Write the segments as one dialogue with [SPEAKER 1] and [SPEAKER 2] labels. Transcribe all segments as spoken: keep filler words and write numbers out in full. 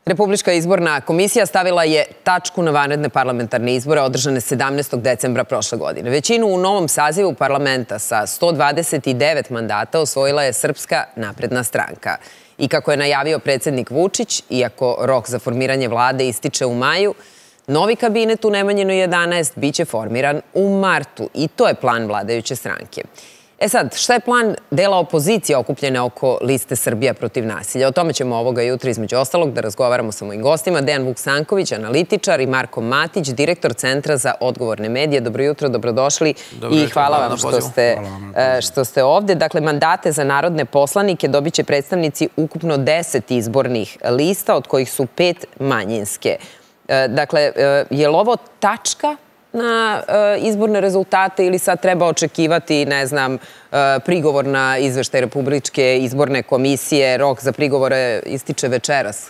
[SPEAKER 1] Republička izborna komisija stavila je tačku na vanredne parlamentarne izbore održane sedamnaestog decembra prošle godine. Većinu u novom sazivu parlamenta sa sto dvadeset devet mandata osvojila je Srpska napredna stranka. I kako je najavio predsjednik Vučić, iako rok za formiranje vlade ističe u maju, novi kabinet u Nemanjinoj jedanaest biće formiran u martu i to je plan vladajuće stranke. E sad, šta je plan dela opozicije okupljene oko liste Srbija protiv nasilja? O tome ćemo ovoga jutra između ostalog da razgovaramo sa mojim gostima. Dejan Vuksanković, analitičar, i Marko Matić, direktor Centra za odgovorne medije. Dobro jutro, dobrodošli i hvala vam što ste, što ste ovde. Dakle, mandate za narodne poslanike dobit će predstavnici ukupno deset izbornih lista, od kojih su pet manjinske. Dakle, je li ovo tačka na izborne rezultate ili sad treba očekivati, ne znam, prigovor na izveštaj Republičke izborne komisije, rok za prigovore ističe večeras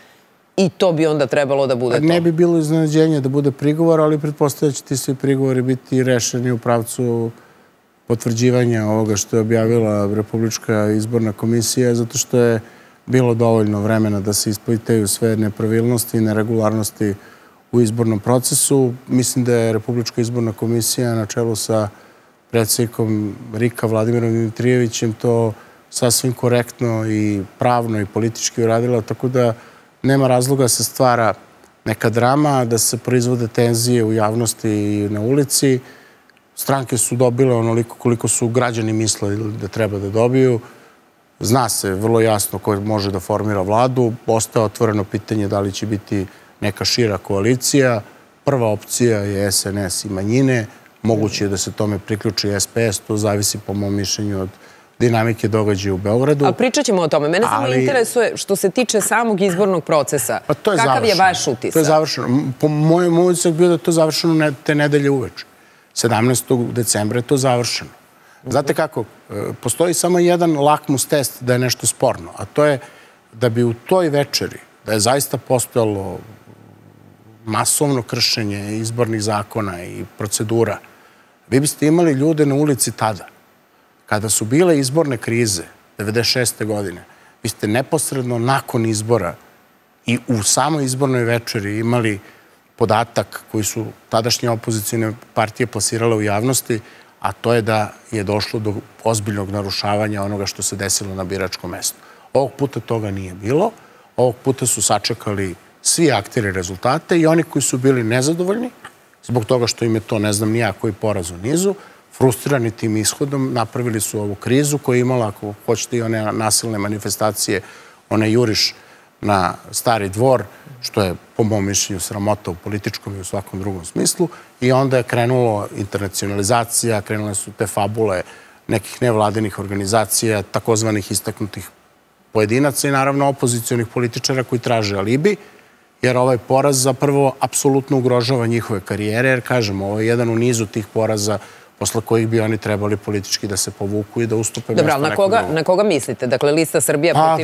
[SPEAKER 1] i to bi onda trebalo da bude to?
[SPEAKER 2] Ne bi bilo iznenađenje da bude prigovor, ali pretpostavlja će ti svi prigovori biti rešeni u pravcu potvrđivanja ovoga što je objavila Republička izborna komisija, zato što je bilo dovoljno vremena da se ispitaju sve nepravilnosti i neregularnosti u izbornom procesu. Mislim da je Republička izborna komisija na čelu sa predsjednikom RIK-a Vladimirom Dimitrijevićem to sasvim korektno i pravno i politički uradila, tako da nema razloga da se stvara neka drama, da se proizvode tenzije u javnosti i na ulici. Stranke su dobile onoliko koliko su građani mislili da treba da dobiju. Zna se vrlo jasno ko može da formira vladu. Ostaje otvoreno pitanje da li će biti neka šira koalicija. Prva opcija je S N S i manjine. Moguće je da se tome priključi S P S. To zavisi, po mom mišljenju, od dinamike događaja u Beogradu.
[SPEAKER 1] A pričat ćemo o tome. Mene samo interesuje što se tiče samog izbornog procesa. Kakav je vaš utisak?
[SPEAKER 2] To je završeno. Po mojem utisak bio da je to završeno te nedelje uveče. sedamnaestog decembra je to završeno. Znate kako? Postoji samo jedan lakmus test da je nešto sporno, a to je da bi u toj večeri, da je zaista postojalo masovno kršenje izbornih zakona i procedura, vi biste imali ljude na ulici tada. Kada su bile izborne krize, devedeset šeste godine, vi ste neposredno nakon izbora i u samoj izbornoj večeri imali podatak koji su tadašnje opozicijne partije plasirale u javnosti, a to je da je došlo do ozbiljnog narušavanja onoga što se desilo na biračkom mestu. Ovog puta toga nije bilo. Ovog puta su sačekali svi akteri rezultate i oni koji su bili nezadovoljni, zbog toga što im je to, ne znam, nija koji poraz u nizu, frustrirani tim ishodom, napravili su ovu krizu koja je imala, ako hoćete, i one nasilne manifestacije, one juriš na Stari dvor, što je, po mom mišljenju, sramota u političkom i u svakom drugom smislu. I onda je krenulo internacionalizacija, krenule su te fabule nekih nevladinih organizacija, takozvanih istaknutih pojedinaca i naravno opozicionih političara koji traže alibi, jer ovaj poraz zapravo apsolutno ugrožava njihove karijere, jer, kažem, ovo je jedan u nizu tih poraza posle kojih bi oni trebali politički da se povuku i da ustupe mjesto nekom drugom.
[SPEAKER 1] Dobro, na koga mislite? Dakle, lista Srbija protiv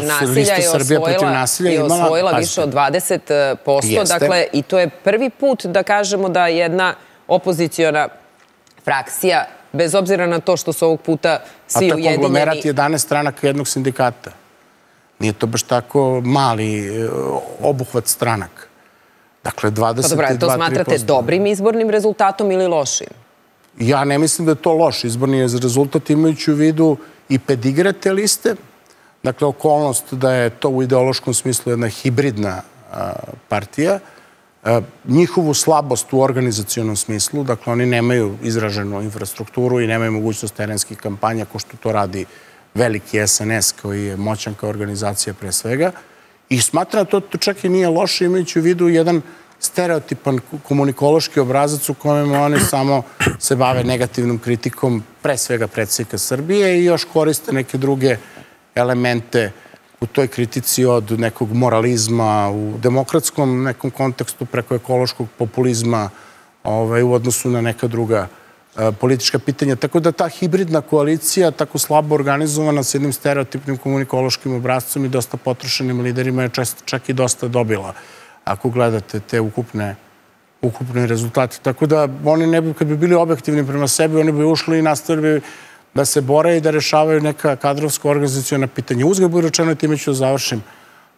[SPEAKER 1] nasilja je osvojila više od dvadeset posto. Dakle, i to je prvi put da kažemo da jedna opoziciona frakcija, bez obzira na to što su ovog puta svi ujedinjeni...
[SPEAKER 2] A to je konglomerat jedanaest stranaka jednog sindikata. Nije to baš tako mali obuhvat stranaka. Dakle, dvadeset dva do trideset posto.
[SPEAKER 1] Pa dobro, to smatrate dobrim izbornim rezultatom ili lošim?
[SPEAKER 2] Ja ne mislim da je to loš izborni rezultat, imajući u vidu i pedigre te liste. Dakle, okolnost da je to u ideološkom smislu jedna hibridna partija. Njihovu slabost u organizacionom smislu, dakle, oni nemaju izraženu infrastrukturu i nemaju mogućnost terenskih kampanja, ko što to radi veliki S N S, koji je moćan kao organizacija pre svega. I smatram da to čak i nije loše, imajući u vidu jedan stereotipan komunikološki obrazac u kojem oni samo se bave negativnom kritikom pre svega predsjednika Srbije i još koriste neke druge elemente u toj kritici, od nekog moralizma u demokratskom nekom kontekstu preko ekološkog populizma u odnosu na neka druga politička pitanja. Tako da ta hibridna koalicija, tako slabo organizovana s jednim stereotipnim komunikološkim obrazcom i dosta potrošenim liderima je čak i dosta dobila, ako gledate te ukupne rezultate. Tako da oni ne bi, kad bi bili objektivni prema sebi, oni bi ušli i nastavili da se bore i da rešavaju neka kadrovsko-organizacijona pitanja. Uzgled budi rečeno, i time ću da završim,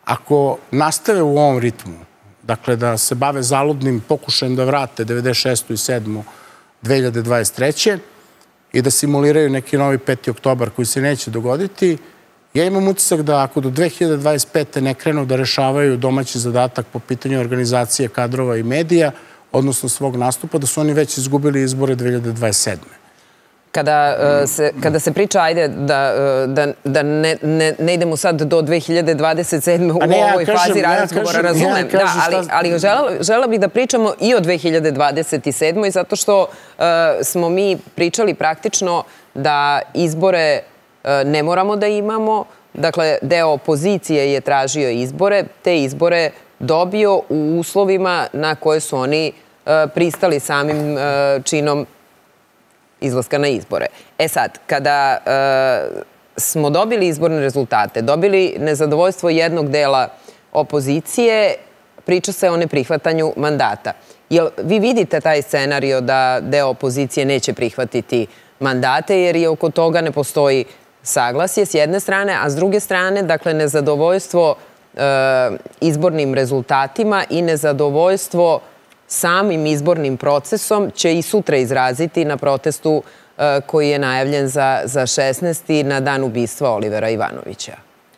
[SPEAKER 2] ako nastave u ovom ritmu, dakle da se bave zaludnim pokušajem da vrate devedeset šestu i sedmu dve hiljade dvadeset treće i da simuliraju neki novi peti oktobar koji se neće dogoditi, ja imam utisak da ako do dve hiljade dvadeset pete ne krenu da rešavaju domaći zadatak po pitanju organizacije kadrova i medija, odnosno svog nastupa, da su oni već izgubili izbore dve hiljade dvadeset sedme.
[SPEAKER 1] Kada, se, kada se priča, ajde, da, da, da ne, ne, ne idemo sad do dve hiljade dvadeset sedme u
[SPEAKER 2] ne, ja
[SPEAKER 1] ovoj
[SPEAKER 2] kažem,
[SPEAKER 1] fazi
[SPEAKER 2] ja
[SPEAKER 1] razgovora,
[SPEAKER 2] kažem,
[SPEAKER 1] razumem,
[SPEAKER 2] ja kažem
[SPEAKER 1] da, ali,
[SPEAKER 2] šta...
[SPEAKER 1] ali žela, žela bih da pričamo i o dve hiljade dvadeset sedmoj zato što uh, smo mi pričali praktično da izbore uh, ne moramo da imamo. Dakle, deo opozicije je tražio izbore, te izbore dobio u uslovima na koje su oni uh, pristali samim uh, činom izlaska na izbore. E sad, kada e, smo dobili izborne rezultate, dobili nezadovoljstvo jednog dela opozicije, priča se o neprihvatanju mandata. Jel vi vidite taj scenario da deo opozicije neće prihvatiti mandate, jer je oko toga ne postoji saglasje s jedne strane, a s druge strane, dakle, nezadovoljstvo e, izbornim rezultatima i nezadovoljstvo samim izbornim procesom će i sutra izraziti na protestu koji je najavljen za, za šesnaesti na dan ubistva Olivera Ivanovića.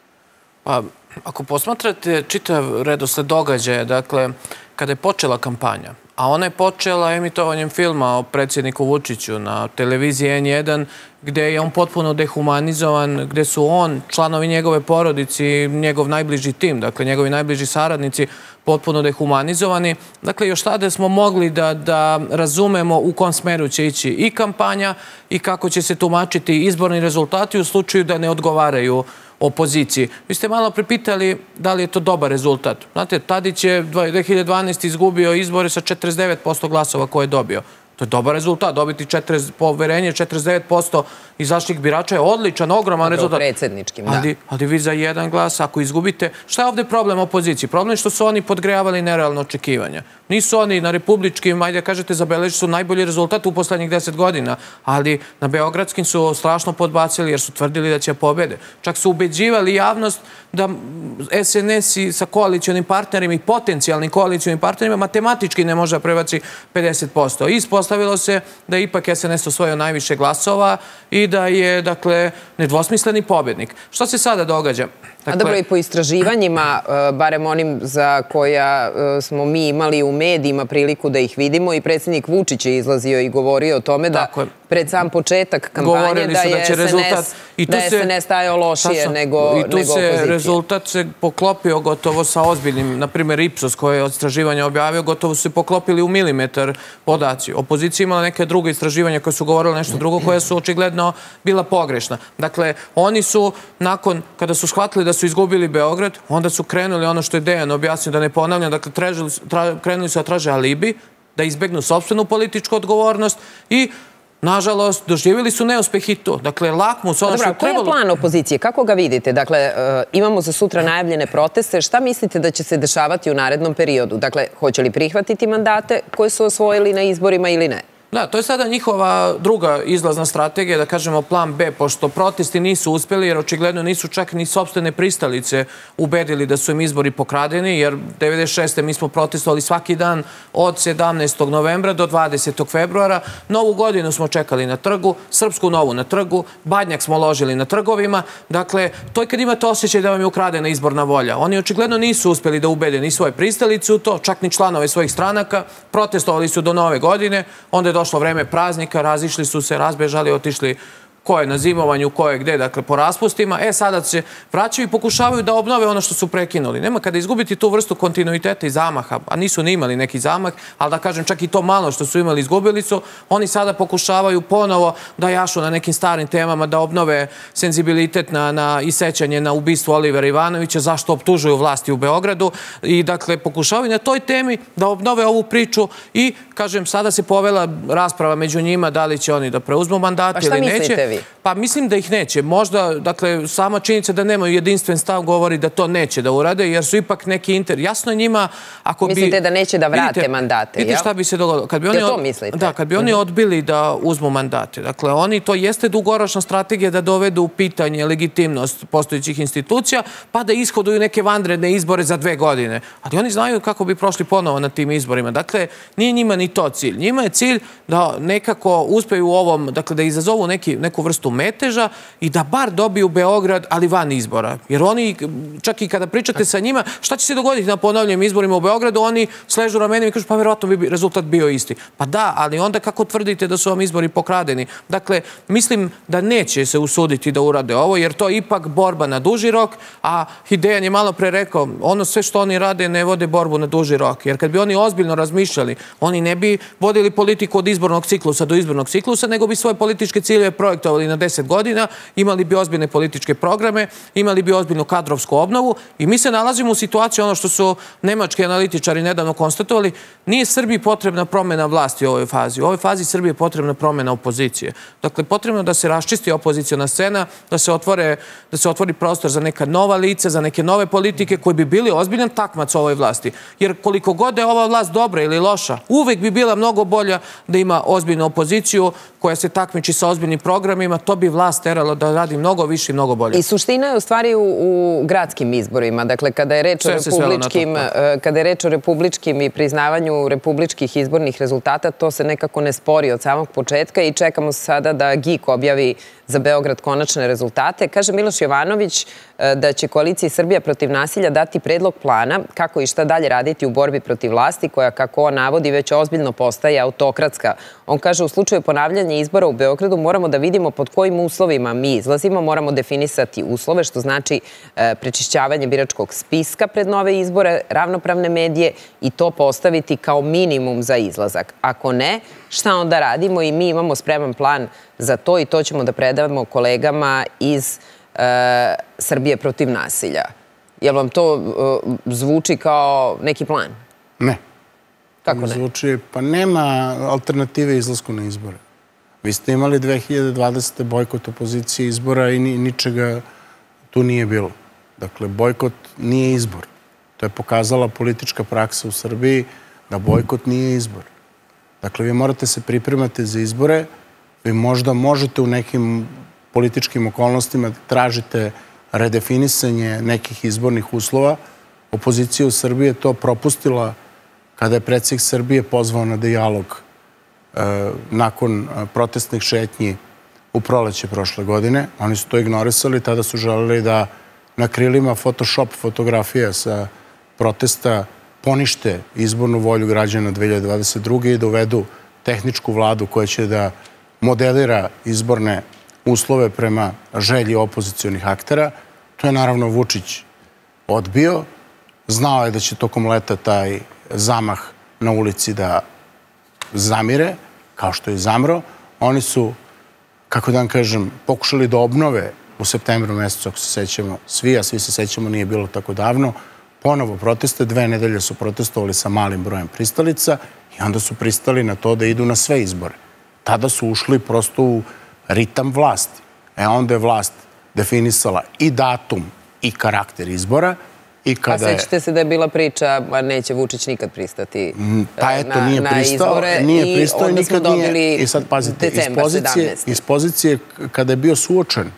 [SPEAKER 3] Pa, ako posmatrate čitav redosled događaja, dakle, kada je počela kampanja, a ona je počela emitovanjem filma o predsjedniku Vučiću na televiziji en jedan, gde je on potpuno dehumanizovan, gde su on, članovi njegove porodice i njegov najbliži tim, dakle, njegovi najbliži saradnici, potpuno dehumanizovani. Dakle, još tada smo mogli da, da razumemo u kom smeru će ići i kampanja i kako će se tumačiti izborni rezultati u slučaju da ne odgovaraju opoziciji. Vi ste malo pripitali da li je to dobar rezultat. Znate, Tadić je dve hiljade dvanaeste. izgubio izbore sa četrdeset devet posto glasova koje je dobio. To je dobar rezultat. Dobiti poverenje četrdeset devet posto izašlih birača je odličan, ogroman rezultat.
[SPEAKER 1] Predsjedničkim, da.
[SPEAKER 3] Ali, ali vi za jedan glas, ako izgubite... Šta je ovdje problem opoziciji? Problem je što su oni podgrejavali nerealno očekivanja. Nisu oni na republičkim, ajde kažete, zabeležili su najbolji rezultat u poslednjih deset godina, ali na beogradskim su strašno podbacili jer su tvrdili da će pobede. Čak su ubeđivali javnost da es en es i sa koalicionim partnerima i potencijalnim koalicionim partnerima matematički ne može da prebaci pedeset posto. Ispostavilo se da je ipak es en es osvojio najviše glasova i da je, dakle, nedvosmisleni pobednik. Što se sada događa?
[SPEAKER 1] A dobro, i po istraživanjima, barem onim za koja smo mi imali u medijima priliku da ih vidimo, i predsjednik Vučić je izlazio i govorio o tome da pred sam početak kampanje da je es en es stajao lošije nego opozicija.
[SPEAKER 3] I tu se rezultat se poklopio gotovo sa ozbiljnim, na primjer Ipsos koje je od istraživanja objavio, gotovo su se poklopili u milimetar podaci. Opozicija imala neke druge istraživanja koje su govorile nešto drugo, koje su očigledno bila pogrešna. Dakle, oni su, nakon kada su shvatili da su izgubili Beograd, onda su krenuli ono što je Dejan objasnio, da ne ponavljam, dakle, krenuli su da traže alibi, da izbegnu sopstvenu političku odgovornost i, nažalost, doživjeli su neuspeh i to. Dakle, lakmus, ono što je trebalo...
[SPEAKER 1] Koji je plan opozicije? Kako ga vidite? Dakle, imamo za sutra najavljene proteste. Šta mislite da će se dešavati u narednom periodu? Dakle, hoće li prihvatiti mandate koje su osvojili na izborima ili ne?
[SPEAKER 3] Da, to je sada njihova druga izlazna strategija, da kažemo plan be, pošto protesti nisu uspjeli, jer očigledno nisu čak ni sopstvene pristalice ubedili da su im izbori pokradeni, jer devedeset šeste. mi smo protestovali svaki dan od sedamnaestog novembra do dvadesetog februara. Novu godinu smo čekali na trgu, Srpsku novu na trgu, Badnjak smo ložili na trgovima. Dakle, to je kad imate osjećaj da vam je ukradena izborna volja. Oni očigledno nisu uspjeli da ubede ni svoje pristalice u to, čak ni članove svojih stranaka. Protestovali su do nove godine, onda je došlo vreme praznika, razišli su se, razbežali, otišli ko je na zimovanju, ko je gde, dakle, po raspustima. E, sada se vraćaju i pokušavaju da obnove ono što su prekinuli. Nema kada izgubiti tu vrstu kontinuiteta i zamaha, a nisu ni imali neki zamah, ali da kažem, čak i to malo što su imali izgubili su, oni sada pokušavaju ponovo da jašu na nekim starim temama, da obnove senzibilitet na, na i sećanje na ubistvo Olivera Ivanovića, zašto optužuju vlasti u Beogradu i, dakle, pokušavaju na toj temi da obnove ovu priču i, kažem, sada se povela rasprava među njima da li će oni da preuzmu mandate ili neće.
[SPEAKER 1] objavi?
[SPEAKER 3] Pa mislim da ih neće. Možda, dakle, sama činjenica da nemaju jedinstven stav govori da to neće da urade, jer su ipak neki inter... Jasno je njima, ako bi...
[SPEAKER 1] Mislite da neće da vrate mandate, jel?
[SPEAKER 3] Vidite šta bi se dogodilo.
[SPEAKER 1] Da to mislite?
[SPEAKER 3] Da, kad bi oni odbili da uzmu mandate. Dakle, oni, to jeste dugoročna strategija da dovedu u pitanje legitimnost postojećih institucija, pa da ishoduju neke vanredne izbore za dve godine. Ali oni znaju kako bi prošli ponovo na tim izborima. Dakle, nije njima ni to cilj. Njima je cilj da nekako uspeju u ovom, dakle, da izazovu neki, neku vrstu meteža i da bar dobiju Beograd, ali van izbora. Jer oni, čak i kada pričate sa njima, šta će se dogoditi na ponovljenim izborima u Beogradu, oni sležu ramenima i kažu, pa vjerojatno bi rezultat bio isti. Pa da, ali onda kako tvrdite da su vam izbori pokradeni? Dakle, mislim da neće se usuditi da urade ovo, jer to je ipak borba na duži rok, a Hidejan je malo pre rekao, ono sve što oni rade ne vode borbu na duži rok. Jer kad bi oni ozbiljno razmišljali, oni ne bi vodili politiku od izbornog ciklusa do izbornog ciklusa, nego bi svoje političke ciljeve projektovali na deset godina, imali bi ozbiljne političke programe, imali bi ozbiljnu kadrovsku obnovu i mi se nalazimo u situaciji, ono što su nemački analitičari nedavno konstatovali, nije Srbiji potrebna promjena vlasti u ovoj fazi. U ovoj fazi Srbiji je potrebna promjena opozicije. Dakle, potrebno da se raščisti opoziciona scena, da se otvore, da se otvori prostor za neka nova lica, za neke nove politike koji bi bili ozbiljan takmac ovoj vlasti. Jer koliko god je ova vlast dobra ili loša, uvek bi bila mnogo bolja da ima ozbiljnu opoziciju koja se takmiči sa ozbiljnim programima, to bi vlast teralo da radi mnogo više i mnogo bolje.
[SPEAKER 1] I suština je u stvari u, u gradskim izborima. Dakle, kada je reč o republičkim, kada je reč o republičkim i priznavanju republičkih izbornih rezultata, to se nekako ne spori od samog početka i čekamo sada da G I K objavi za Beograd konačne rezultate. Kaže Miloš Jovanović da će koaliciji Srbija protiv nasilja dati predlog plana kako i šta dalje raditi u borbi protiv vlasti koja, kako on navodi, već ozbiljno postaje autokratska. On kaže u slučaju ponavljanja izbora u Beogradu moramo da vidimo pod kojim uslovima mi izlazimo, moramo definisati uslove, što znači prečišćavanje biračkog spiska pred nove izbore, ravnopravne medije i to postaviti kao minimum za izlazak. Ako ne, šta onda radimo i mi imamo spreman plan za to i to ćemo da predavamo kolegama iz e, Srbije protiv nasilja. Jel vam to e, zvuči kao neki plan?
[SPEAKER 2] Ne.
[SPEAKER 1] Kako ne?
[SPEAKER 2] Zvuči, pa nema alternative izlasku na izbore. Vi ste imali dve hiljade dvadesete. bojkot opozicije izbora i ni, ničega tu nije bilo. Dakle, bojkot nije izbor. To je pokazala politička praksa u Srbiji da bojkot nije izbor. Dakle, vi morate se pripremati za izbore, vi možda možete u nekim političkim okolnostima da tražite redefinisanje nekih izbornih uslova. Opozicija u Srbiji je to propustila kada je predsjednik Srbije pozvao na dijalog e, nakon protestnih šetnji u proleće prošle godine. Oni su to ignorisali, tada su želeli da na krilima Photoshop fotografija sa protesta ponište izbornu volju građana dve hiljade dvadeset druge. i dovedu tehničku vladu koja će da modelira izborne uslove prema želji opozicionih aktera. To je naravno Vučić odbio. Znao je da će tokom leta taj zamah na ulici da zamire, kao što je zamro. Oni su, kako da vam kažem, pokušali da obnove u septembru mesecu, ako se sećamo svi, a svi se sećamo, nije bilo tako davno, ponovo proteste, dve nedelje su protestovali sa malim brojem pristalica i onda su pristali na to da idu na sve izbore. Tada su ušli prosto u ritam vlasti. E onda je vlast definisala i datum i karakter izbora. I kada
[SPEAKER 1] a sećate se da je bila priča, a neće Vučić nikad pristati
[SPEAKER 2] pa eto,
[SPEAKER 1] na,
[SPEAKER 2] nije
[SPEAKER 1] na
[SPEAKER 2] pristao,
[SPEAKER 1] izbore
[SPEAKER 2] nije
[SPEAKER 1] i
[SPEAKER 2] pristao,
[SPEAKER 1] onda smo
[SPEAKER 2] nikad
[SPEAKER 1] dobili
[SPEAKER 2] nije. I sad pazite, iz pozicije, iz pozicije kada je bio suočen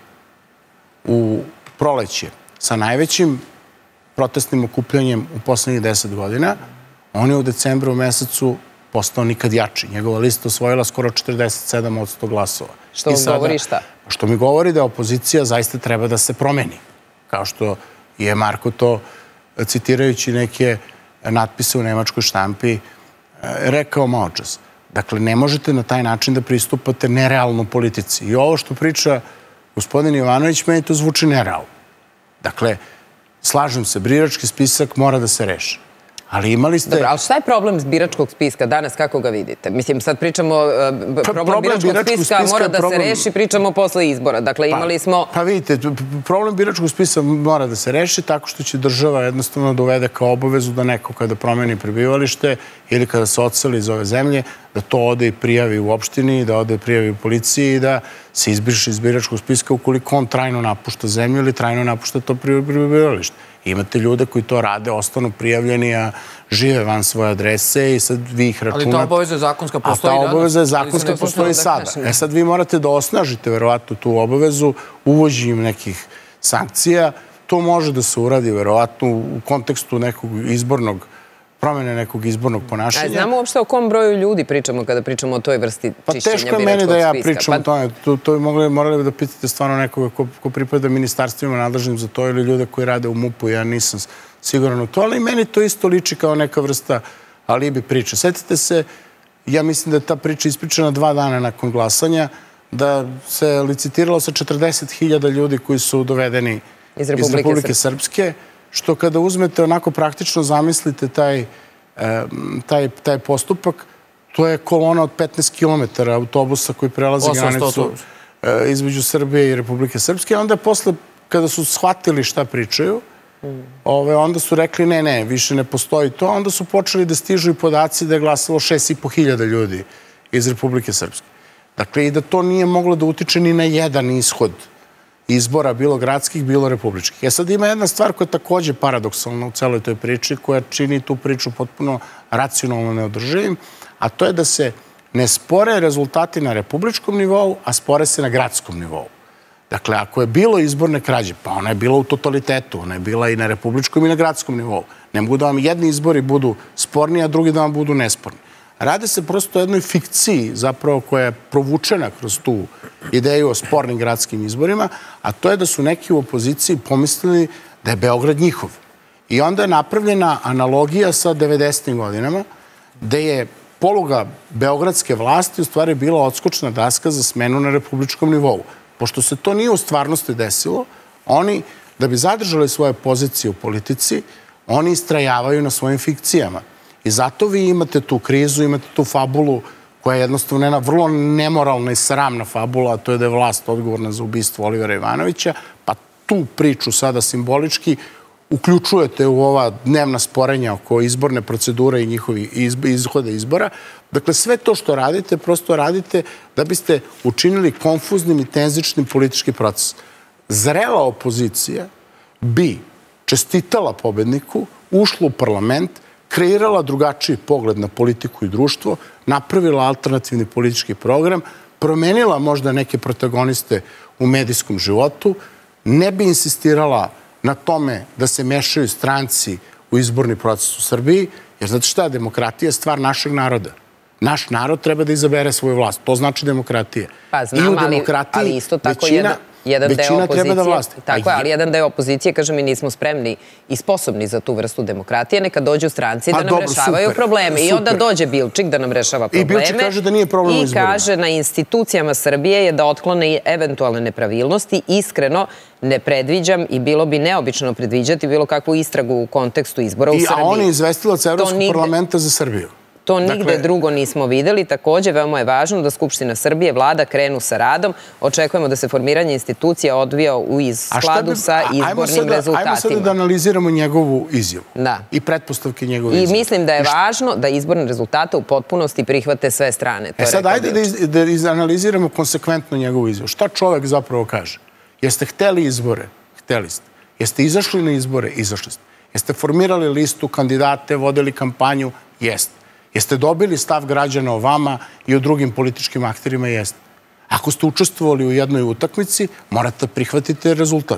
[SPEAKER 2] u proleće sa najvećim protestnim okupljanjem u poslednjih deset godina, on je u decembru mesecu postao nikad jači. Njegova lista osvojila skoro četrdeset sedam posto glasova.
[SPEAKER 1] Što vam govori šta?
[SPEAKER 2] Što mi govori da opozicija zaista treba da se promeni. Kao što je Marko to, citirajući neke natpise u nemačkoj štampi, rekao maločas. Dakle, ne možete na taj način da pristupate nerealno politici. I ovo što priča gospodin Jovanović, meni to zvuči nerealno. Dakle, slažem se, birački spisak mora da se reši. Ali imali ste...
[SPEAKER 1] Dobro, ali šta je problem biračkog spiska danas, kako ga vidite? Mislim, sad pričamo, problem biračkog spiska mora da se reši, pričamo posle izbora. Dakle, imali smo...
[SPEAKER 2] Pa vidite, problem biračkog spiska mora da se reši tako što će država jednostavno dovede kao obavezu da neko kada promeni prebivalište ili kada se odseli iz ove zemlje, da to ode i prijavi u opštini, da ode i prijavi u policiji i da se izbriše iz biračkog spiska ukoliko on trajno napušta zemlju ili trajno napušta to prebivalište. Imate ljude koji to rade, ostanu prijavljeni, a žive van svoje adrese i sad vi ih računate.
[SPEAKER 3] Ali ta obaveza je zakonska, postoji
[SPEAKER 2] danas. A ta obaveza je
[SPEAKER 3] danas.
[SPEAKER 2] zakonska, postoji i sada. E sad vi morate da osnažite verovatno tu obavezu uvođenjem nekih sankcija. To može da se uradi verovatno u kontekstu nekog izbornog promene nekog izbornog ponašanja.
[SPEAKER 1] A znamo uopšte o kom broju ljudi pričamo kada pričamo o toj vrsti čišćenja biračkog spiska?
[SPEAKER 2] Pa teško je meni da ja pričam o tome. To bi morali da pitate stvarno nekoga ko pripada ministarstvima nadležnim za to ili ljude koji rade u MUP-u. Ja nisam siguran u to, ali meni to isto liči kao neka vrsta alibi priče. Sjetite se, ja mislim da je ta priča ispričana dva dana nakon glasanja, da se licitiralo sa četrdeset hiljada ljudi koji su dovedeni iz Republike Srpske, što kada uzmete onako praktično zamislite taj, taj, taj postupak, to je kolona od petnaest kilometara autobusa koji prelazi granicu između Srbije i Republike Srpske. Onda posle, kada su shvatili šta pričaju, ove, onda su rekli ne, ne, više ne postoji to. Onda su počeli da stižu i podaci da je glasalo šest i po hiljada ljudi iz Republike Srpske. Dakle, i da to nije moglo da utiče ni na jedan ishod izbora, bilo gradskih, bilo republičkih. E sad ima jedna stvar koja je takođe paradoksalna u celoj toj priči, koja čini tu priču potpuno racionalno neodrživim, a to je da se ne spore rezultati na republičkom nivou, a spore se na gradskom nivou. Dakle, ako je bilo izborne krađe, pa ona je bila u totalitetu, ona je bila i na republičkom i na gradskom nivou. Ne mogu da vam jedni izbori budu sporni, a drugi da vam budu nesporni. Rade se prosto o jednoj fikciji zapravo koja je provučena kroz tu ideju o spornim gradskim izborima, a to je da su neki u opoziciji pomislili da je Beograd njihov. I onda je napravljena analogija sa devedesetim godinama, gde je poluga beogradske vlasti u stvari bila odskočna daska za smenu na republičkom nivou. Pošto se to nije u stvarnosti desilo, oni, da bi zadržali svoje pozicije u politici, oni istrajavaju na svojim fikcijama. I zato vi imate tu krizu, imate tu fabulu koja je jednostavno jedna vrlo nemoralna i sramna fabula, a to je da je vlast odgovorna za ubistvo Olivera Ivanovića, pa tu priču sada simbolički uključujete u ova dnevna sporenja oko izborne procedure i njihovi ishode izbora. Dakle, sve to što radite, prosto radite da biste učinili konfuznim i tenzičnim politički proces. Zrela opozicija bi čestitala pobedniku, ušla u parlament, kreirala drugačiji pogled na politiku i društvo, napravila alternativni politički program, promenila možda neke protagoniste u medijskom životu, ne bi insistirala na tome da se mešaju stranci u izborni proces u Srbiji, jer znate šta, demokratija je stvar našeg naroda. Naš narod treba da izabere svoju vlast. To znači demokratija.
[SPEAKER 1] Pa znam, ali isto tako jedan deo opozicije, tako je, ali jedan deo opozicije, kaže, mi nismo spremni i sposobni za tu vrstu demokratije, neka dođu stranci da nam rešavaju probleme. I onda dođe Bilčik da nam rešava probleme.
[SPEAKER 2] I Bilčik kaže da nije problem u izborima.
[SPEAKER 1] I kaže na institucijama Srbije je da otklone eventualne nepravilnosti. Iskreno ne predviđam i bilo bi neobično predviđati bilo kakvu istragu u kontekstu izbora u Srbiji.
[SPEAKER 2] A on je izvestilac Evropskog parlamenta za Srbiju.
[SPEAKER 1] To nigde drugo nismo videli. Takođe, veoma je važno da Skupština Srbije, vlada krenu sa radom. Očekujemo da se formiranje institucija odvija u skladu sa izbornim rezultatima.
[SPEAKER 2] Ajmo sada da analiziramo njegovu izjavu i pretpostavke njegove izjave.
[SPEAKER 1] I mislim da je važno da izborne rezultate u potpunosti prihvate sve strane.
[SPEAKER 2] E sad, ajde da izanaliziramo konsekventno njegovu izjavu. Šta čovek zapravo kaže? Jeste hteli izbore? Hteli ste. Jeste izašli na izbore? Izašli ste. Jeste formirali listu kandidate, vodili kampanju? Jeste. Jeste dobili stav građana o vama i o drugim političkim akterima? Jeste. Ako ste učestvovali u jednoj utakmici, morate prihvatiti rezultat.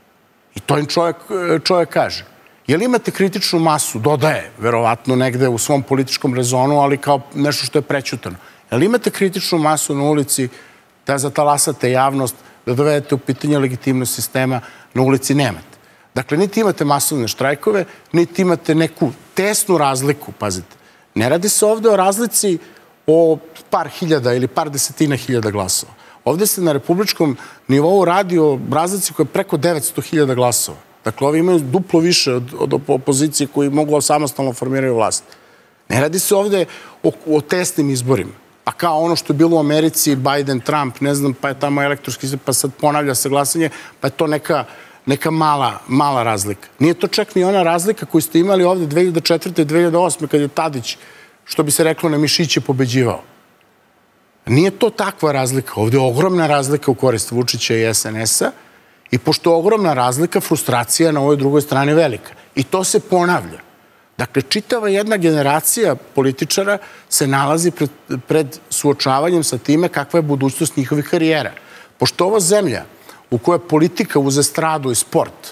[SPEAKER 2] I to im čovjek kaže. Jel imate kritičnu masu? Dodaje, verovatno, negde u svom političkom rezonu, ali kao nešto što je prećutano. Jel imate kritičnu masu na ulici da zatalasate javnost, da dovedete u pitanje legitimnost sistema? Na ulici nemate. Dakle, niti imate masovne štrajkove, niti imate neku tesnu razliku, pazite. Ne radi se ovde o razlici o par hiljada ili par desetina hiljada glasova. Ovde se na republičkom nivou radi o razlici koja je preko devetsto hiljada glasova. Dakle, ovi imaju duplo više od, od opozicije koji mogu samostalno formiraju vlast. Ne radi se ovde o, o testnim izborima. A kao ono što je bilo u Americi, Biden, Trump, ne znam, pa je tamo elektronski izbor, pa sad ponavlja se glasanje, pa je to neka, neka mala, mala razlika. Nije to čak ni ona razlika koju ste imali ovde dve hiljade četvrte. i dve hiljade osme. kad je Tadić, što bi se reklo, na mišiće pobeđivao. Nije to takva razlika. Ovde je ogromna razlika u korist Vučića i S N S-a i pošto je ogromna razlika, frustracija na ovoj drugoj strani velika. I to se ponavlja. Dakle, čitava jedna generacija političara se nalazi pred, pred suočavanjem sa time kakva je budućnost njihovih karijera. Pošto ova zemlja u kojoj politika uz estradu i sport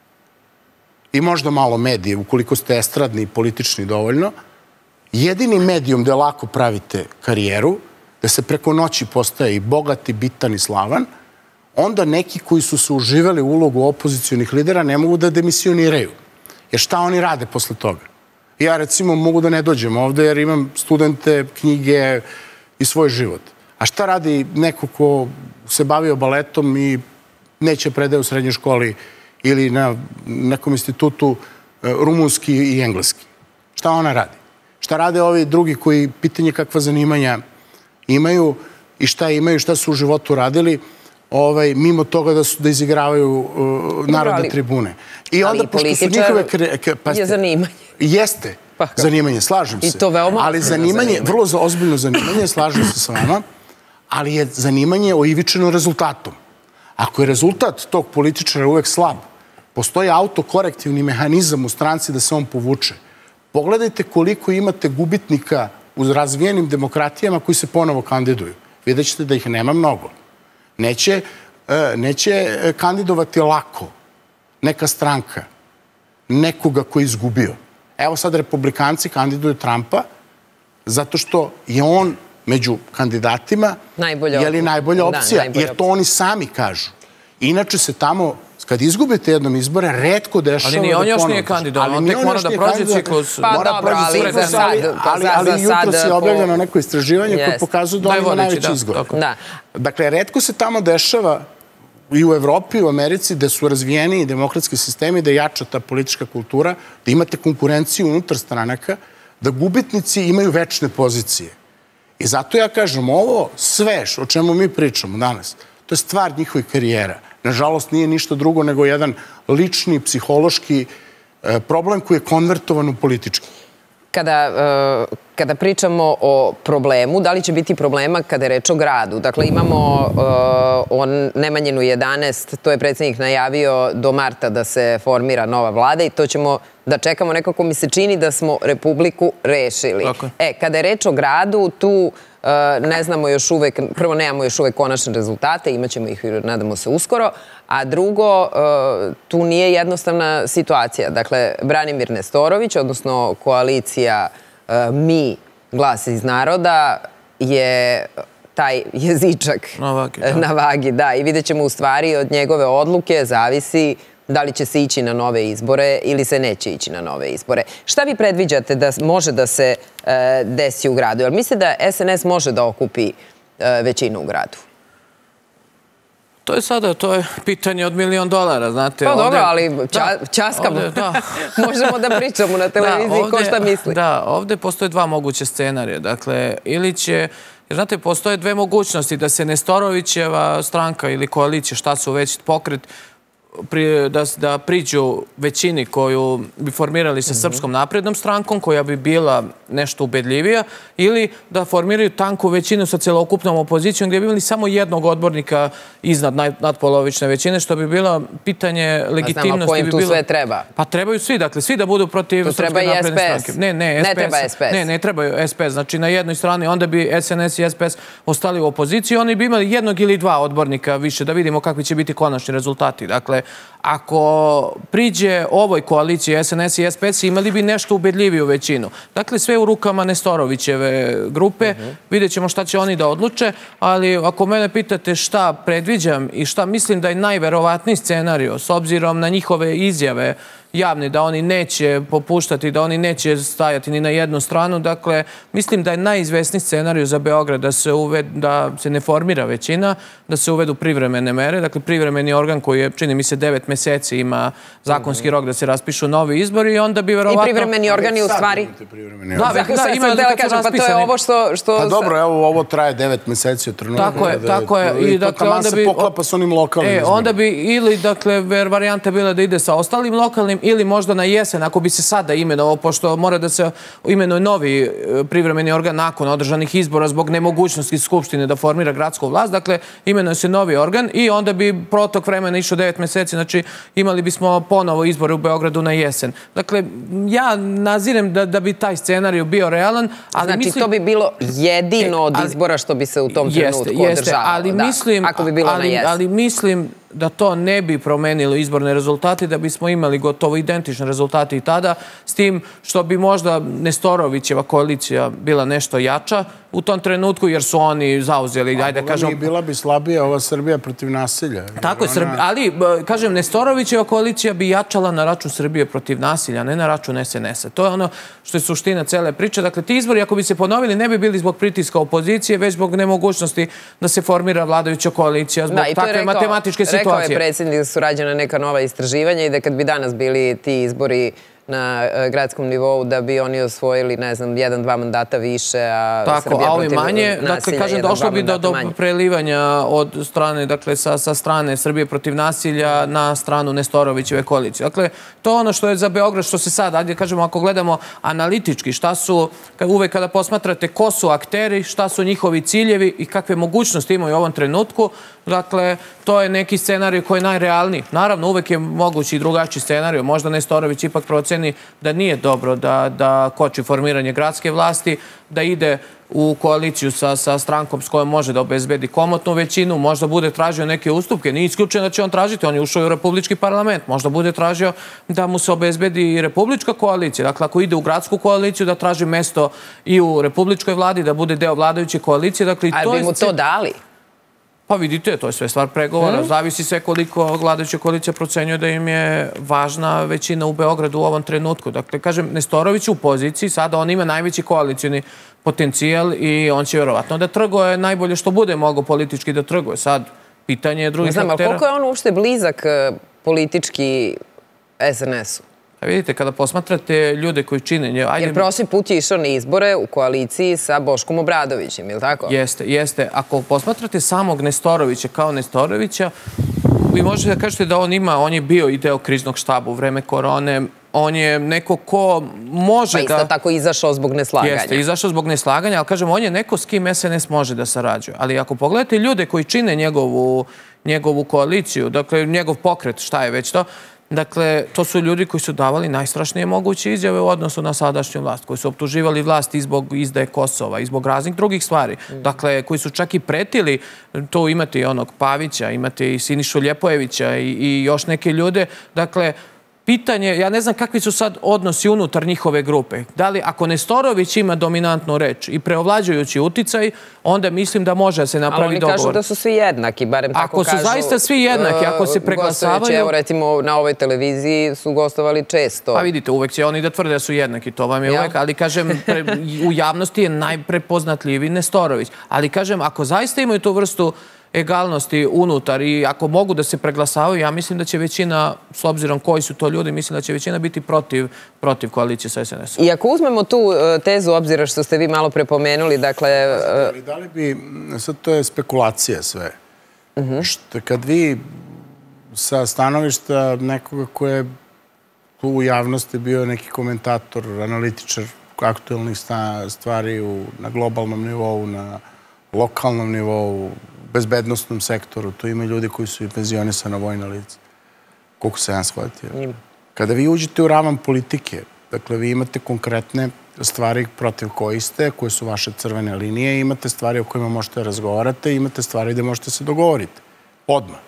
[SPEAKER 2] i možda malo medije, ukoliko ste estradni i politični dovoljno, jedini medijum gde lako pravite karijeru, da se preko noći postaje i bogat, i bitan, i slavan, onda neki koji su se uživali u ulogu opozicionih lidera ne mogu da demisioniraju. Jer šta oni rade posle toga? Ja, recimo, mogu da ne dođem ovde jer imam studente, knjige i svoj život. A šta radi neko ko se bavio baletom i neće predaje u srednjoj školi ili na nekom institutu rumunski i engleski? Šta ona radi? Šta rade ovi drugi koji pitanje kakva zanimanja imaju i šta imaju, šta su u životu radili, ovaj, mimo toga da, su, da izigravaju uh, narodne tribune. I onda, pošto su njihove...
[SPEAKER 1] je zanimanje.
[SPEAKER 2] Jeste zanimanje, slažem se.
[SPEAKER 1] I to veoma
[SPEAKER 2] ali zanimanje, vrlo ozbiljno zanimanje, slažem se sa vama, ali je zanimanje oivičeno rezultatom. Ako je rezultat tog političara uvek slab, postoji autokorektivni mehanizam u stranci da se on povuče. Pogledajte koliko imate gubitnika u razvijenim demokratijama koji se ponovo kandiduju. Vidjet ćete da ih nema mnogo. Neće, neće kandidovati lako neka stranka nekoga koji je izgubio. Evo sad republikanci kandiduju Trumpa zato što je on među kandidatima je li najbolja opcija, jer to oni sami kažu. Inače se tamo, kad izgubite jednom izbore, retko dešava da ponovno.
[SPEAKER 3] Ali ni on još nije kandidovan, on tek mora da prođe ciklus.
[SPEAKER 1] Pa dobro, ali za sad...
[SPEAKER 2] Ali jutro se objavljeno neko istraživanje koje pokazuje da on ima najveći izgovor. Dakle, retko se tamo dešava i u Evropi, i u Americi, gde su razvijeni demokratski sistemi, da jača ta politička kultura, da imate konkurenciju unutar stranaka, da gubitnici imaju večne pozicije. I zato ja kažem, ovo sve o čemu mi pričamo danas, to je stvar njihovih karijera. Nažalost, nije ništa drugo nego jedan lični, psihološki problem koji je konvertovan u politički.
[SPEAKER 1] Kada, kada pričamo o problemu, da li će biti problema kada je reč o gradu? Dakle, imamo o Nemanjinu jedanaest, to je predsjednik najavio do marta da se formira nova vlada i to ćemo da čekamo. Nekako mi se čini da smo Republiku rešili. E, kada je reč o gradu, tu ne znamo još uvek, prvo nemamo još uvek konačne rezultate, imat ćemo ih, nadamo se, uskoro, a drugo, tu nije jednostavna situacija. Dakle, Branimir Nestorović, odnosno koalicija Mi, Glas iz naroda, je taj jezičak na vagi, da, i vidjet ćemo u stvari od njegove odluke zavisi da li će se ići na nove izbore ili se neće ići na nove izbore. Šta vi predviđate da može da se desi u gradu? Jer mislite da S N S može da okupi većinu u gradu?
[SPEAKER 3] To je sada, to je pitanje od milion dolara, znate.
[SPEAKER 1] Pa dobro, ali ćaskamo. Možemo da pričamo na televiziji ko šta misli.
[SPEAKER 3] Da, ovde postoje dva moguće scenarija. Dakle, ili će... Jer, znate, postoje dve mogućnosti da se Nestorovićeva stranka ili koalicija, šta su već pokret, da priđu većini koju bi formirali sa Srpskom naprednom strankom, koja bi bila nešto ubedljivija, ili da formiraju tanku većinu sa celokupnom opozicijom, gdje bi imali samo jednog odbornika iznad nadpolovične većine, što bi bilo pitanje legitimnosti.
[SPEAKER 1] A znamo kojim tu sve treba?
[SPEAKER 3] Pa trebaju svi, dakle, svi da budu protiv Srpske napredne stranke. Ne, ne,
[SPEAKER 1] ne treba S P S.
[SPEAKER 3] Ne, ne trebaju S P S. Znači, na jednoj strani onda bi S N S i S P S ostali u opoziciji, oni bi imali jednog ili dva odbornika više, da vidimo kakvi će biti konačni rezultati. Dakle, ako priđe ovoj koaliciji S N S i S P S, imali bi nešto ubedljiviju većinu. Dakle, sve u rukama Nestorovićeve grupe. Vidjet ćemo šta će oni da odluče, ali ako mene pitate šta predviđam i šta mislim da je najverovatniji scenario, s obzirom na njihove izjave javni, da oni neće popuštati, da oni neće stajati ni na jednu stranu. Dakle, mislim da je najizvesniji scenarij za Beograd da se, uved, da se ne formira većina, da se uvedu privremene mere. Dakle, privremeni organ koji je, čini mi se, devet meseci ima zakonski rok da se raspišu novi izbori i onda bi verovatno...
[SPEAKER 1] I privremeni organi u stvari...
[SPEAKER 3] Da, već, da, ima da
[SPEAKER 1] kažem, pa to je ovo što... što...
[SPEAKER 2] Pa dobro, evo, ovo traje devet meseci od trenutka.
[SPEAKER 3] Tako je, tako je. I dakle, onda bi...
[SPEAKER 2] poklapa s onim lokalnim izborima.
[SPEAKER 3] Onda bi ili, dakle, varijanta bila da ide sa ostalim lokalnim ili možda na jesen, ako bi se sada imenovao, pošto mora da se imenuje novi privremeni organ nakon održanih izbora zbog nemogućnosti Skupštine da formira gradsku vlast. Dakle, imenuje se novi organ i onda bi protok vremena išao devet meseci, znači imali bismo ponovo izbore u Beogradu na jesen. Dakle, ja nazirem da, da bi taj scenarij bio realan, ali
[SPEAKER 1] znači,
[SPEAKER 3] mislim...
[SPEAKER 1] to bi bilo jedino od izbora što bi se u tom trenutku
[SPEAKER 3] jeste, jeste,
[SPEAKER 1] održavalo.
[SPEAKER 3] Ali,
[SPEAKER 1] da,
[SPEAKER 3] mislim,
[SPEAKER 1] ako bi bilo
[SPEAKER 3] ali,
[SPEAKER 1] na jesen.
[SPEAKER 3] ali mislim da to ne bi promenilo izborne rezultate, da bismo imali gotovo identične rezultate i tada, s tim što bi možda Nestorovićeva koalicija bila nešto jača u tom trenutku, jer su oni zauzeli, ajde kažemo...
[SPEAKER 2] Bila bi slabija ova Srbija protiv nasilja.
[SPEAKER 3] Tako je, ali, kažem, Nestorovićeva koalicija bi jačala na račun Srbije protiv nasilja, ne na račun es en es a. To je ono što je suština cele priče. Dakle, ti izbori, ako bi se ponovili, ne bi bili zbog pritiska opozicije, već zbog nemogućnosti da se formira vladajuća koalicija, zbog takve matematičke situacije.
[SPEAKER 1] Rekao je predsjednik da su rađena neka nova istraživanja i da kad bi danas bili ti izbori na gradskom nivou da bi oni osvojili, ne znam, jedan, dva mandata više, a
[SPEAKER 3] tako,
[SPEAKER 1] Srbija
[SPEAKER 3] a ovi
[SPEAKER 1] protiv
[SPEAKER 3] manje,
[SPEAKER 1] nasilja,
[SPEAKER 3] dakle, kažem,
[SPEAKER 1] jedan,
[SPEAKER 3] došlo bi do, do
[SPEAKER 1] manje.
[SPEAKER 3] prelivanja od strane, dakle, sa, sa strane Srbije protiv nasilja na stranu Nestorovićeve koalicije. Dakle, to je ono što je za Beograd, što se sad, ajde kažemo, ako gledamo analitički, šta su, uvek kada posmatrate ko su akteri, šta su njihovi ciljevi i kakve mogućnosti imaju u ovom trenutku, dakle, to je neki scenarij koji je najrealniji. Naravno, uvek je mogući i drugačiji scenarij. Možda Nestorović ipak proceni da nije dobro da, da koči formiranje gradske vlasti, da ide u koaliciju sa, sa strankom s kojom može da obezbedi komotnu većinu, možda bude tražio neke ustupke. Nije isključeno da će on tražiti, on je ušao u Republički parlament, možda bude tražio da mu se obezbedi i Republička koalicija. Dakle, ako ide u gradsku koaliciju, da traži mesto i u Republičkoj vladi, da bude deo vladajuće koalicije. Dakle,
[SPEAKER 1] ali bi mu to dali?
[SPEAKER 3] Pa vidite, to je sve stvar pregovora. Zavisi sve koliko vladajuća koalicija procenjuje da im je važna većina u Beogradu u ovom trenutku. Dakle, kažem, Nestorović u poziciji, sada on ima najveći koalicijni potencijal i on će vjerovatno da trguje najbolje što bude mogo politički da trguje. Sad, pitanje je drugih aktera.
[SPEAKER 1] Ne znam, ali koliko je on uopšte blizak politički es en es u?
[SPEAKER 3] Vidite, kada posmatrate ljude koji čine...
[SPEAKER 1] Jer prošli put je išao na izbore u koaliciji sa Boškom Obradovićem, ili tako?
[SPEAKER 3] Jeste, jeste. Ako posmatrate samog Nestorovića kao Nestorovića, vi možete da kažete da on ima, on je bio i deo kriznog štaba u vreme korone, on je neko ko može da...
[SPEAKER 1] Pa isto tako izašao zbog neslaganja.
[SPEAKER 3] Jeste, izašao zbog neslaganja, ali kažem, on je neko s kim es en es može da sarađuje. Ali ako pogledate ljude koji čine njegovu, njegovu koaliciju, dakle, njegov pokret, šta je već to, dakle, to su ljudi koji su davali najstrašnije moguće izjave u odnosu na sadašnju vlast, koji su optuživali vlast i zbog izdaje Kosova, i zbog raznih drugih stvari. Dakle, koji su čak i pretili, to imate i onog Pavića, imate i Sinišu Ljepojevića i, i još neke ljude. Dakle, pitanje, ja ne znam kakvi su sad odnosi unutar njihove grupe. Da li, ako Nestorović ima dominantnu reč i preovlađujući uticaj, onda mislim da može da se napravi dogovor.
[SPEAKER 1] Ali oni kažu da su svi jednaki, barem tako kažu.
[SPEAKER 3] Ako su zaista svi jednaki, ako se preglasavaju...
[SPEAKER 1] Evo, recimo, na ovoj televiziji su gostovali često.
[SPEAKER 3] Pa vidite, uvek će oni da tvrde da su jednaki, to vam je uvek, ali kažem, u javnosti je najprepoznatljiviji Nestorović. Ali kažem, ako zaista imaju tu vrstu egalnosti unutar i ako mogu da se preglasavaju, ja mislim da će većina, s obzirom koji su to ljudi, mislim da će većina biti protiv, protiv koalicije sa es en es om.
[SPEAKER 1] I ako uzmemo tu tezu, obzira što ste vi malo prepomenuli, dakle...
[SPEAKER 2] Da li bi, sad to je spekulacija sve, što kad vi sa stanovišta nekoga ko je tu u javnosti bio neki komentator, analitičar aktualnih stvari na globalnom nivou, na lokalnom nivou, bezbednostnom sektoru, tu ima ljudi koji su i penzionisana vojna lica. Koliko se ja shvatio. Kada vi uđete u ravan politike, dakle, vi imate konkretne stvari protiv koji ste, koje su vaše crvene linije, imate stvari o kojima možete razgovarati, imate stvari gde možete se dogovoriti. Odmah.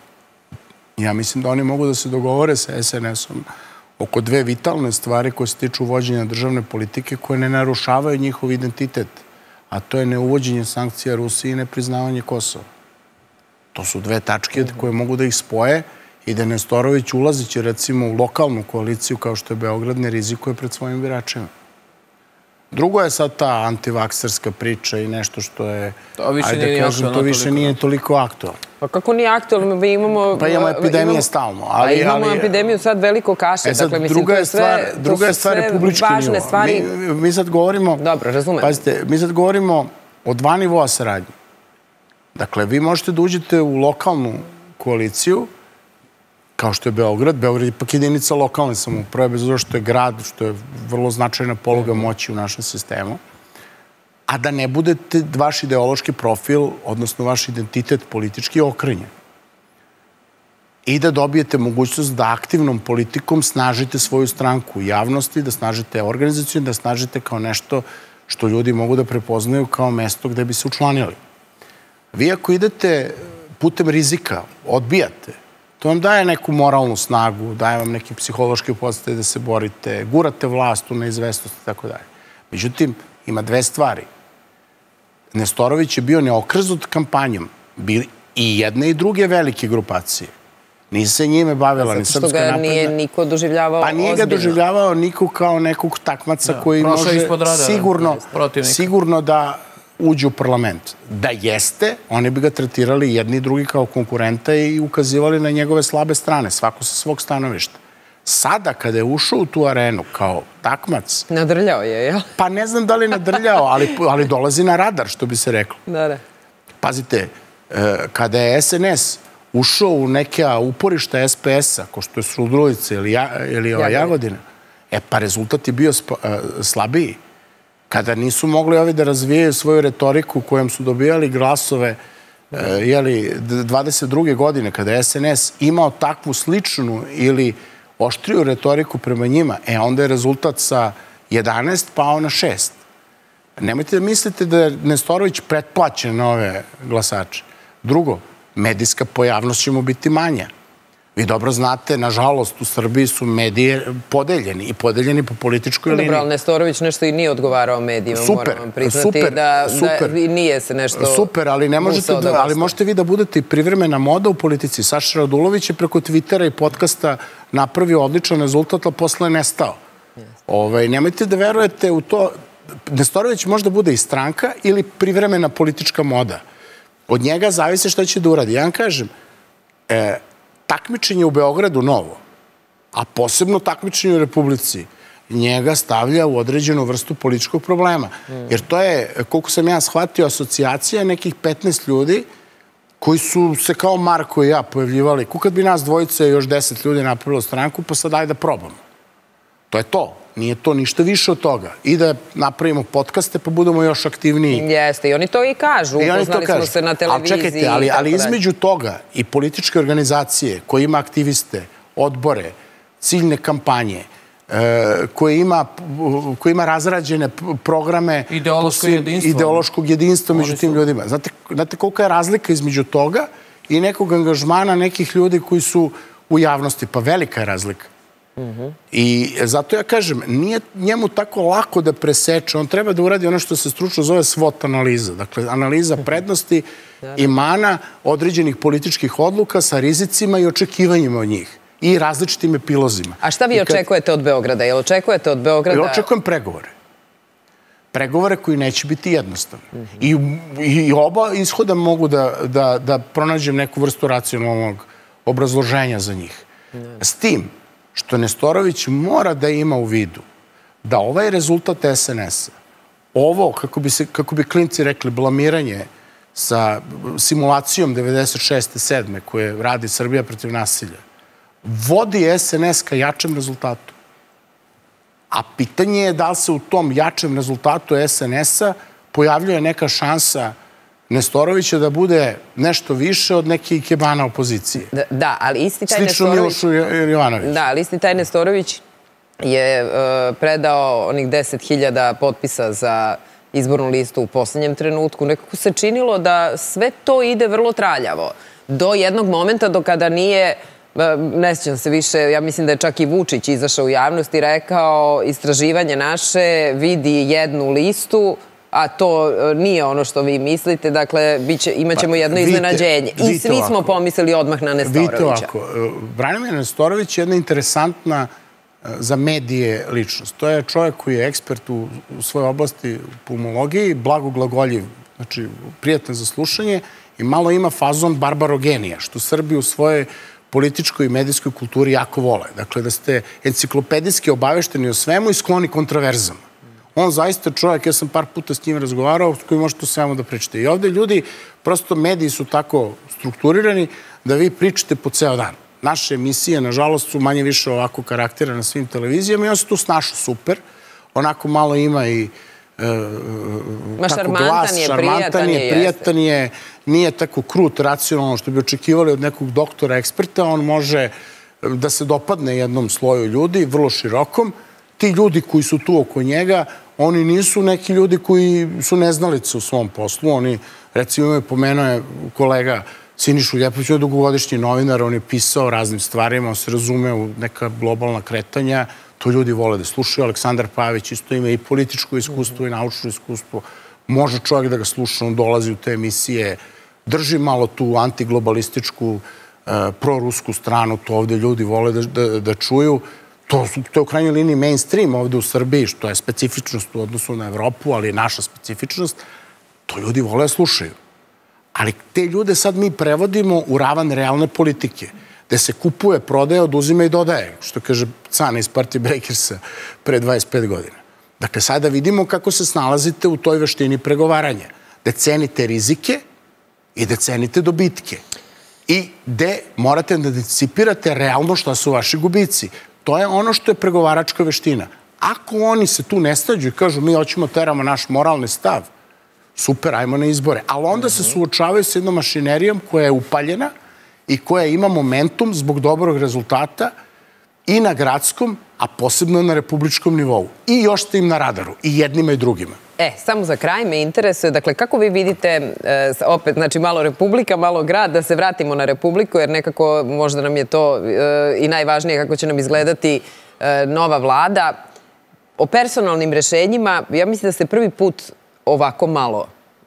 [SPEAKER 2] Ja mislim da oni mogu da se dogovore sa es en es om oko dve vitalne stvari koje se tiču vođenja državne politike koje ne narušavaju njihov identitet, a to je neuvođenje sankcija Rusiji i nepriznavanje Kosova. To su dve tačke koje mogu da ih spoje i da Nestorović ulazići recimo u lokalnu koaliciju kao što je Beograd ne rizikuje pred svojim biračima. Drugo je sad ta antivakserska priča i nešto što je...
[SPEAKER 3] To više nije aktualno.
[SPEAKER 2] To više nije toliko aktualno.
[SPEAKER 1] Pa kako nije aktualno? Mi imamo...
[SPEAKER 2] Pa imamo epidemije stalno.
[SPEAKER 1] A imamo epidemiju sad veliko kašlje. Dakle, mislim, to je sve...
[SPEAKER 2] Druga je stvar republički nivo. Mi sad govorimo...
[SPEAKER 1] Dobro, razumem.
[SPEAKER 2] Pazite, mi sad govorimo o dva nivoa saradnje. Dakle, vi možete da uđete u lokalnu koaliciju, kao što je Beograd. Beograd je ipak jedinica lokalne samouprave, bez obzira što je grad, što je vrlo značajna poluga moći u našem sistemu. A da ne budete vaš ideološki profil, odnosno vaš identitet politički okrenjen. I da dobijete mogućnost da aktivnom politikom snažite svoju stranku u javnosti, da snažite organizaciju, da snažite kao nešto što ljudi mogu da prepoznaju kao mesto gde bi se učlanili. Vi ako idete putem rizika, odbijate, to vam daje neku moralnu snagu, daje vam neki psihološki podsticaj da se borite, gurate vlast u neizvestnost i tako dalje. Međutim, ima dve stvari. Nestorović je bio neokrznut kampanjom. Bili i jedne i druge velike grupacije. Nije se njime bavila ni Srpska napredna.
[SPEAKER 1] Zato što ga nije niko doživljavao ozbiljno.
[SPEAKER 2] Pa nije ga doživljavao niko kao nekog takmaca koji može sigurno da uđe u parlament. Da jeste, oni bi ga tretirali jedni i drugi kao konkurenta i ukazivali na njegove slabe strane, svako sa svog stanovišta. Sada, kada je ušao u tu arenu kao takmac...
[SPEAKER 1] Nadrljao je, jel?
[SPEAKER 2] Pa ne znam da li je nadrljao, ali dolazi na radar, što bi se reklo.
[SPEAKER 1] Da, da.
[SPEAKER 2] Pazite, kada je es en es ušao u neka uporišta es pe es-a, ko što je Surdulica ili Jagodina, e pa rezultat je bio slabiji. Kada nisu mogli ovi da razvijaju svoju retoriku kojom su dobijali glasove dvadeset druge godine, kada je es en es imao takvu sličnu ili oštriju retoriku prema njima, e onda je rezultat sa jedanaest pao na šest. Nemojte da mislite da je Nestorović pretplaćen na ove glasače. Drugo, medijska pojavnost će mu biti manja. Vi dobro znate, nažalost, u Srbiji su medije podeljeni i podeljeni po političkoj liniji.
[SPEAKER 1] Dobro, ali Nestorović nešto i nije odgovarao medijima, moram vam priznati da nije se nešto...
[SPEAKER 2] Super, ali možete vi da budete i privremena moda u politici. Saša Radulović je preko Twittera i podcasta napravio odličan rezultat, ali posle je nestao. Nemojte da verujete u to. Nestorović možda bude i stranka ili privremena politička moda. Od njega zavise šta će da uradi. Ja vam kažem, takmičenje u Beogradu novo, a posebno takmičenje u Republici, njega stavlja u određenu vrstu političkog problema. Jer to je, koliko sam ja shvatio, asocijacija nekih petnaest ljudi koji su se kao Marko i ja pojavljivali. Kukad bi nas dvojice još deset ljudi napravilo stranku, pa sad daj da probamo. To je to. Nije to ništa više od toga. I da napravimo podcaste, pa budemo još aktivniji.
[SPEAKER 1] Jeste, i oni to i kažu. Upoznali smo se na televiziji.
[SPEAKER 2] Ali čekajte, ali između toga i političke organizacije koje ima aktiviste, odbore, ciljne kampanje, koje ima razrađene programe ideološkog jedinstva među tim ljudima. Znate kolika je razlika između toga i nekog angažmana nekih ljudi koji su u javnosti? Pa velika je razlika. I zato ja kažem, nije njemu tako lako da preseče, on treba da uradi ono što se stručno zove SWOT analiza, dakle analiza prednosti i mana određenih političkih odluka sa rizicima i očekivanjima od njih i različitim epilozima.
[SPEAKER 1] A šta vi očekujete od Beograda? Jel očekujete od Beograda?
[SPEAKER 2] Ja očekujem pregovore. Pregovore koji neće biti jednostavni. I oba ishoda mogu da pronađem neku vrstu racionalnog obrazloženja za njih. S tim što Nestorović mora da ima u vidu da ovaj rezultat es en es-a, ovo, kako bi klinci rekli, blamiranje sa simulacijom devedeset šeste sedme koje radi Srbija protiv nasilja, vodi es en es ka jačem rezultatu. A pitanje je da li se u tom jačem rezultatu es en es-a pojavljuje neka šansa Nestorovića da bude nešto više od neke ikebana opozicije.
[SPEAKER 1] Da, ali isti taj
[SPEAKER 2] Nestorović... Slično Milošu Jovanoviću.
[SPEAKER 1] Da, ali isti taj Nestorović je predao onih deset hiljada potpisa za izbornu listu u poslednjem trenutku. Nekako se činilo da sve to ide vrlo traljavo. Do jednog momenta do kada nije, ne sjećam se više, ja mislim da je čak i Vučić izašao u javnost i rekao istraživanje naše vidi jednu listu a to nije ono što vi mislite, dakle, imat ćemo jedno iznenađenje. I svi smo pomislili odmah na Nestorovića.
[SPEAKER 2] Vidite ovako, Branimir Nestorović je jedna interesantna za medije ličnost. To je čovjek koji je ekspert u svojoj oblasti pulmologiji, blagoglagoljiv, znači prijatan za slušanje i malo ima fazon barbarogenija, što Srbi u svojoj političkoj i medijskoj kulturi jako vole. Dakle, da ste enciklopedijski obavešteni o svemu i skloni kontraverzama. On zaista čovjek, ja sam par puta s njim razgovarao, s kojim možete o svemu da pričate. I ovdje ljudi, prosto mediji su tako strukturirani da vi pričate po ceo dan. Naše emisije, nažalost, su manje više ovako karaktera na svim televizijama i on se tu snašao super. Onako malo ima i tako glas, šarmantan je, prijatan je, nije tako krut, racionalno što bi očekivali od nekog doktora eksperta. On može da se dopadne jednom sloju ljudi, vrlo širokom. Ti ljudi koji su tu oko njega, oni nisu neki ljudi koji su neznalice u svom poslu. Oni, recimo, je pomenuo je kolega Sinišu Ljepović, je dugogodišnji novinar, on je pisao o raznim stvarima, on se razume u neka globalna kretanja, to ljudi vole da slušaju. Aleksandar Pavić isto ima i političko iskustvo i naučno iskustvo. Može čovjek da ga sluša, on dolazi u te emisije, drži malo tu antiglobalističku, prorusku stranu, to ovdje ljudi vole da čuju. To je u krajnjoj liniji mainstream ovdje u Srbiji, što je specifičnost u odnosu na Evropu, ali je naša specifičnost. To ljudi vole da slušaju. Ali te ljude sad mi prevodimo u ravan realne politike, gde se kupuje, prodaje, oduzima i dodaje, što kaže Cane iz Party Breakersa pre dvadeset pet godina. Dakle, sada vidimo kako se snalazite u toj veštini pregovaranja, da cenite rizike i da cenite dobitke. I gde morate da anticipirate realno šta su vaši gubici. To je ono što je pregovaračka veština. Ako oni se tu ne stađu i kažu mi hoćemo teramo naš moralni stav, super, ajmo na izbore. Ali onda se suočavaju s jednom mašinerijom koja je upaljena i koja ima momentum zbog dobrog rezultata i na gradskom, a posebno na republičkom nivou. I još ste im na radaru, i jednima i drugima.
[SPEAKER 1] E, samo za kraj me interesuje, dakle, kako vi vidite, opet, znači, malo republika, malo grad, da se vratimo na republiku, jer nekako možda nam je to i najvažnije kako će nam izgledati nova vlada. O personalnim rešenjima, ja mislim da se prvi put ovako malo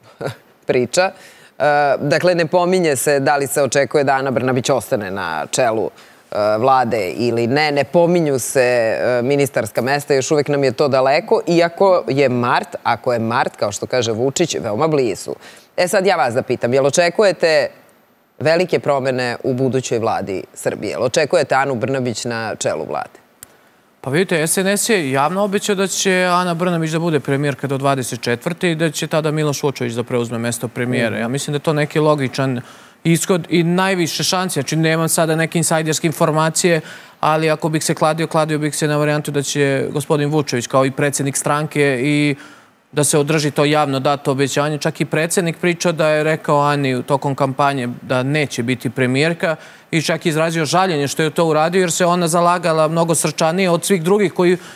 [SPEAKER 1] priča. Dakle, ne pominje se da li se očekuje da Ana Brnabić ostane na čelu vlade ili ne. Ne pominju se ministarska mesta, još uvek nam je to daleko, iako je mart, ako je mart, kao što kaže Vučić, veoma blizu. E sad ja vas da pitam, jel očekujete velike promene u budućoj vladi Srbije? Jel očekujete Anu Brnabić na čelu vlade?
[SPEAKER 3] Pa vidite, es en es je javno obećao da će Ana Brnabić da bude premijerka do dvadeset četvrte i da će tada Miloš Vučević da preuzme mesto premijera. Ja mislim da je to neki logičan ishod i najviše šanse. Znači, nemam sada neke insajderske informacije, ali ako bih se kladio, kladio bih se na varijantu da će gospodin Vučević kao i predsjednik stranke i da se održi to javno dato obećanje. Čak i predsjednik pričao da je rekao Ani tokom kampanje da neće biti premijerka i čak izrazio žaljenje što je to uradio jer se ona zalagala mnogo srčanije od svih drugih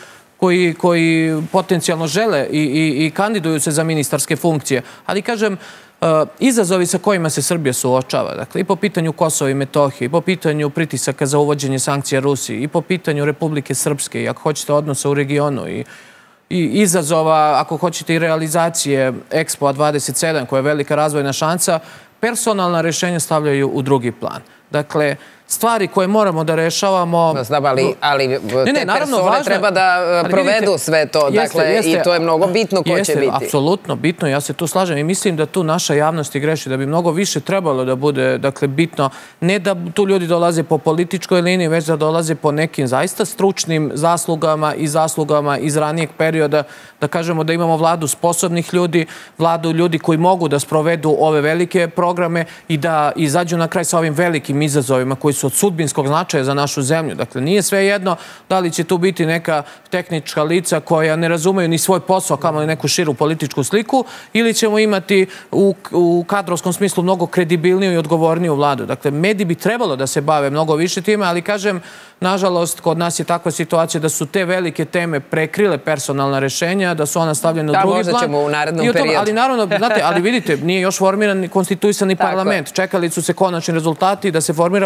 [SPEAKER 3] koji potencijalno žele i kandiduju se za ministarske funkcije. Ali kažem, izazovi sa kojima se Srbija suočava, dakle i po pitanju Kosova i Metohije, i po pitanju pritisaka za uvođenje sankcija Rusiji, i po pitanju Republike Srpske, i ako hoćete odnosa u regionu, i i izazova, ako hoćete, i realizacije Expo dvadeset sedam, koja je velika razvojna šansa, personalna rešenja stavljaju u drugi plan. Dakle, stvari koje moramo da rešavamo...
[SPEAKER 1] Ali te persone treba da provedu sve to, dakle, i to je mnogo bitno ko će biti.
[SPEAKER 3] Jeste, apsolutno bitno, ja se tu slažem i mislim da tu naša javnost i greši, da bi mnogo više trebalo da bude, dakle, bitno, ne da tu ljudi dolaze po političkoj liniji, već da dolaze po nekim zaista stručnim zaslugama i zaslugama iz ranijeg perioda, da kažemo da imamo vladu sposobnih ljudi, vladu ljudi koji mogu da sprovedu ove velike programe i da izađu na kraj sa ovim velikim izazovima koji su od sudbinskog značaja za našu zemlju. Dakle, nije sve jedno da li će tu biti neka tehnička lica koja ne razumeju ni svoj posao, kamo li neku širu političku sliku, ili ćemo imati u kadrovskom smislu mnogo kredibilniju i odgovorniju vladu. Dakle, mediji bi trebalo da se bave mnogo više time, ali kažem, nažalost, kod nas je takva situacija da su te velike teme prekrile personalna rešenja, da su ona stavljene u drugi plan.
[SPEAKER 1] Da, možda ćemo u narednom periodu.
[SPEAKER 3] Ali naravno, znate, ali vidite, nije još formiran konstituisani parlament. Čekali su se konačni rezultati da se formira parlament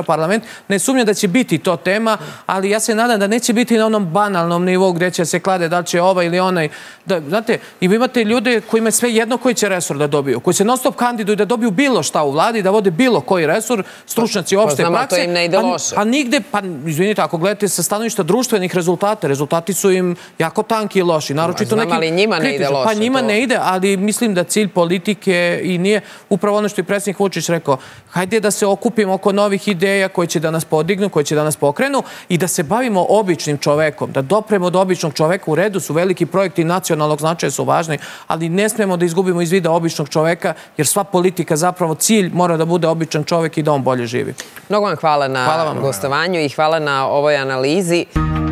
[SPEAKER 3] parlament. Ne sumnjam da će biti to tema, ali ja se nadam da neće biti na onom banalnom nivou gdje će se klade da li će ovaj ili onaj. Da, znate, i vi imate ljude koji imaju sve jedno koji će resor da dobiju, koji se non stop kandiduju da dobiju bilo šta u vladi, da vode bilo koji resor, stručnjaci opšte prakse.
[SPEAKER 1] To im ne ide loše.
[SPEAKER 3] A nigde, pa izvinite, ako gledate sa stanovišta društvenih rezultata, rezultati su im jako tanki i loši. Naročito
[SPEAKER 1] neki ali njima ne ide loše.
[SPEAKER 3] Pa njima ne ide, ali mislim da cilj politike i nije upravo ono što je predsjednik Vučić rekao, hajde da se okupimo oko novih ideja koje će da nas podignu, koje će da nas pokrenu i da se bavimo običnim čovekom, da dopremo do običnog čoveka. U redu su veliki projekti nacionalnog značaja su važni, ali ne smemo da izgubimo iz vida običnog čoveka, jer sva politika zapravo cilj mora da bude običan čovek i da on bolje živi.
[SPEAKER 1] Mnogo vam hvala na gostovanju i hvala na ovoj analizi.